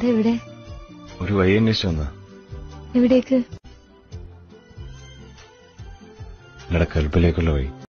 എവിടെ? ഒരു വഴി അന്വേഷിച്ചു വന്ന. എവിടേക്ക്? നിങ്ങളുടെ കൽപ്പിലേക്കുള്ള വഴി.